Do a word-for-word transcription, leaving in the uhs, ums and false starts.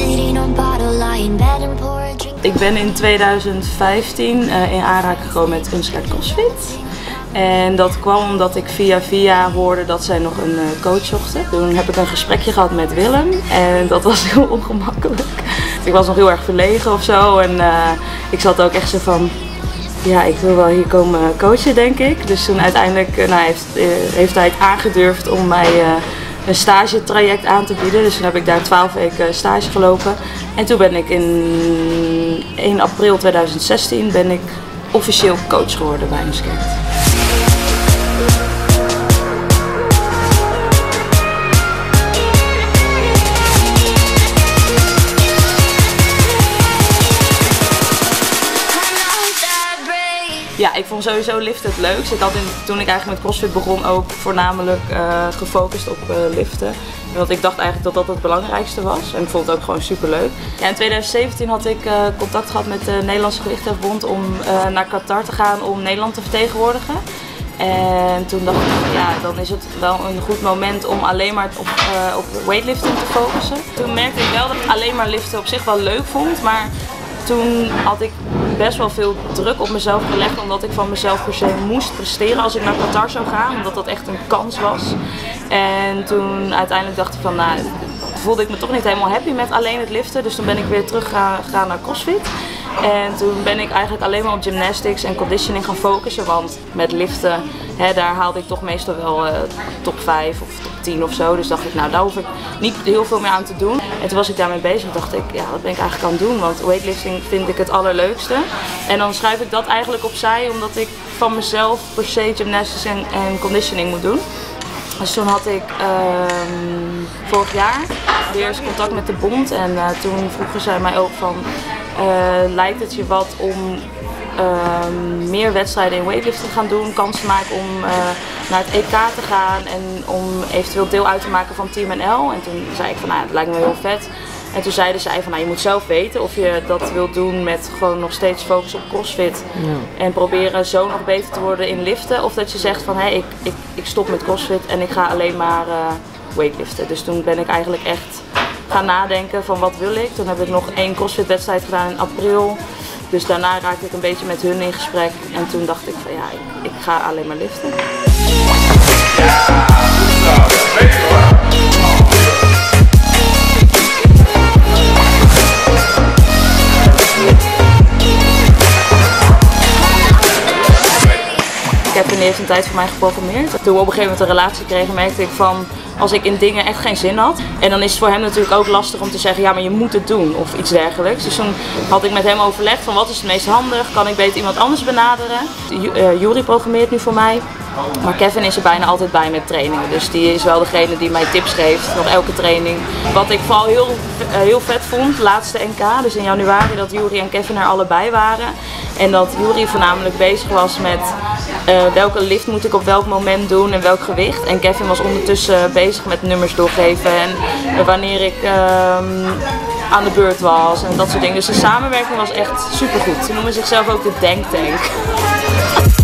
Ik ben in tweeduizend vijftien uh, in aanraking gekomen met Unskert CrossFit. En dat kwam omdat ik via via hoorde dat zij nog een uh, coach zochten. Toen heb ik een gesprekje gehad met Willem en dat was heel ongemakkelijk. Ik was nog heel erg verlegen of zo en uh, ik zat ook echt zo van, ja, ik wil wel hier komen coachen, denk ik. Dus toen uiteindelijk uh, nou, heeft, uh, heeft hij het aangedurfd om mij uh, een stagetraject aan te bieden. Dus toen heb ik daar twaalf weken stage gelopen. En toen ben ik in één april tweeduizend zestien ben ik officieel coach geworden bij Unskert. Ja, ik vond sowieso liften het leukst. Ik had in, toen ik eigenlijk met CrossFit begon ook voornamelijk uh, gefocust op uh, liften. Want ik dacht eigenlijk dat dat het belangrijkste was. En ik vond het ook gewoon super leuk. Ja, in tweeduizend zeventien had ik uh, contact gehad met de Nederlandse Gewichthefbond om uh, naar Qatar te gaan om Nederland te vertegenwoordigen. En toen dacht ik, ja, dan is het wel een goed moment om alleen maar op, uh, op weightlifting te focussen. Toen merkte ik wel dat ik alleen maar liften op zich wel leuk vond, maar toen had ik best wel veel druk op mezelf gelegd omdat ik van mezelf per se moest presteren als ik naar Qatar zou gaan, omdat dat echt een kans was. En toen uiteindelijk dacht ik van, nou, voelde ik me toch niet helemaal happy met alleen het liften, dus toen ben ik weer terug gegaan naar CrossFit. En toen ben ik eigenlijk alleen maar op gymnastics en conditioning gaan focussen, want met liften, hè, daar haalde ik toch meestal wel uh, top vijf of top tien of zo. Dus dacht ik, nou, daar hoef ik niet heel veel meer aan te doen. En toen was ik daarmee bezig en dacht ik, ja, wat ben ik eigenlijk aan het doen? Want weightlifting vind ik het allerleukste. En dan schrijf ik dat eigenlijk opzij, omdat ik van mezelf per se gymnastics en, en conditioning moet doen. Dus toen had ik um, vorig jaar weer eens contact met de bond en uh, toen vroegen zij mij ook van, uh, lijkt het je wat om uh, meer wedstrijden in weightlifting te gaan doen, kans te maken om uh, naar het E K te gaan en om eventueel deel uit te maken van Team N L. En toen zei ik van, nou, het lijkt me heel vet. En toen zeiden zij van, nou, je moet zelf weten of je dat wilt doen met gewoon nog steeds focus op CrossFit. Ja. En proberen zo nog beter te worden in liften. Of dat je zegt van, hé, hey, ik, ik, ik stop met CrossFit en ik ga alleen maar uh, weightliften. Dus toen ben ik eigenlijk echt gaan nadenken van, wat wil ik? Toen heb ik nog één CrossFit wedstrijd gedaan in april. Dus daarna raakte ik een beetje met hun in gesprek. En toen dacht ik van, ja, ik, ik ga alleen maar liften. Kevin heeft een tijd voor mij geprogrammeerd. Toen we op een gegeven moment een relatie kregen, merkte ik van, als ik in dingen echt geen zin had. En dan is het voor hem natuurlijk ook lastig om te zeggen, ja, maar je moet het doen of iets dergelijks. Dus toen had ik met hem overlegd van, wat is het meest handig? Kan ik beter iemand anders benaderen? Uh, Juri programmeert nu voor mij. Maar Kevin is er bijna altijd bij met trainingen. Dus die is wel degene die mij tips geeft, nog elke training. Wat ik vooral heel, uh, heel vet vond, laatste N K, dus in januari, dat Juri en Kevin er allebei waren. En dat Juri voornamelijk bezig was met uh, welke lift moet ik op welk moment doen en welk gewicht. En Kevin was ondertussen bezig met nummers doorgeven en uh, wanneer ik uh, aan de beurt was en dat soort dingen. Dus de samenwerking was echt supergoed. Ze noemen zichzelf ook de Denktank.